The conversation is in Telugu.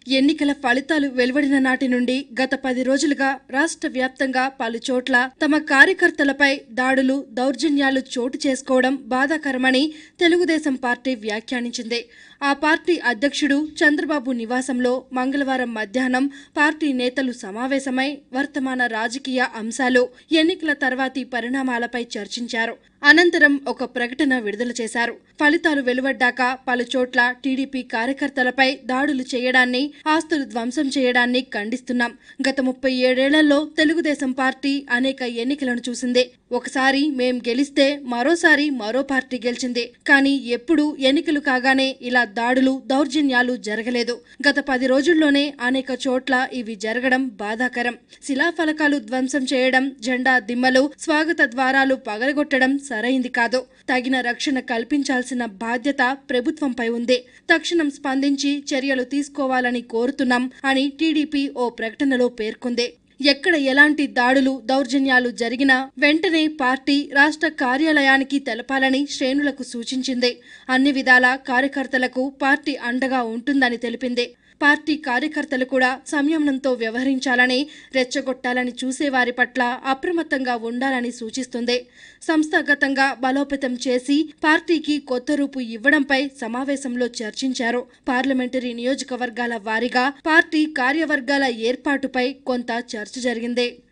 ఎన్నికల ఫలితాలు వెలువడిన నాటి నుండి గత 10 రోజులుగా రాష్ట్ర వ్యాప్తంగా పలు చోట్ల తమ కార్యకర్తలపై దాడులు, దౌర్జన్యాలు చోటు చేసుకోవడం బాధాకరమని తెలుగుదేశం పార్టీ వ్యాఖ్యానించింది. ఆ పార్టీ అధ్యక్షుడు చంద్రబాబు నివాసంలో మంగళవారం మధ్యాహ్నం పార్టీ నేతలు సమావేశమై వర్తమాన రాజకీయ అంశాలు, ఎన్నికల తర్వాతి పరిణామాలపై చర్చించారు. అనంతరం ఒక ప్రకటన విడుదల చేశారు. ఫలితాలు వెలువడ్డాక పలు చోట్ల టీడీపీ కార్యకర్తలపై దాడులు చేయడాన్ని, ఆస్తులు ధ్వంసం చేయడాన్ని ఖండిస్తున్నాం. గత 37 ఏళ్లలో తెలుగుదేశం పార్టీ అనేక ఎన్నికలను చూసింది. ఒకసారి మేం గెలిస్తే మరోసారి మరో పార్టీ గెలిచింది. కానీ ఎప్పుడు ఎన్నికలు కాగానే ఇలా దాడులు, దౌర్జన్యాలు జరగలేదు. గత 10 రోజుల్లోనే అనేక చోట్ల ఇవి జరగడం బాధాకరం. శిలాఫలకాలు ధ్వంసం చేయడం, జెండా దిమ్మలు, స్వాగత ద్వారాలు పగలగొట్టడం సరైంది కాదు. తగిన రక్షణ కల్పించాల్సిన బాధ్యత ప్రభుత్వంపై ఉంది. తక్షణం స్పందించి చర్యలు తీసుకోవాలని కోరుతున్నాం అని టీడీపీ ఓ ప్రకటనలో పేర్కొంది. ఎక్కడ ఎలాంటి దాడులు, దౌర్జన్యాలు జరిగినా వెంటనే పార్టీ రాష్ట్ర కార్యాలయానికి తెలపాలని శ్రేణులకు సూచించింది. అన్ని విధాలా కార్యకర్తలకు పార్టీ అండగా ఉంటుందని తెలిపింది. పార్టీ కార్యకర్తలు కూడా సంయమనంతో వ్యవహరించాలని, రెచ్చగొట్టాలని చూసేవారి పట్ల అప్రమత్తంగా ఉండాలని సూచిస్తుంది. సంస్థాగతంగా బలోపేతం చేసి పార్టీకి కొత్త రూపు ఇవ్వడంపై సమావేశంలో చర్చించారు. పార్లమెంటరీ నియోజకవర్గాల వారీగా పార్టీ కార్యవర్గాల ఏర్పాటుపై కొంత చర్చ జరిగింది.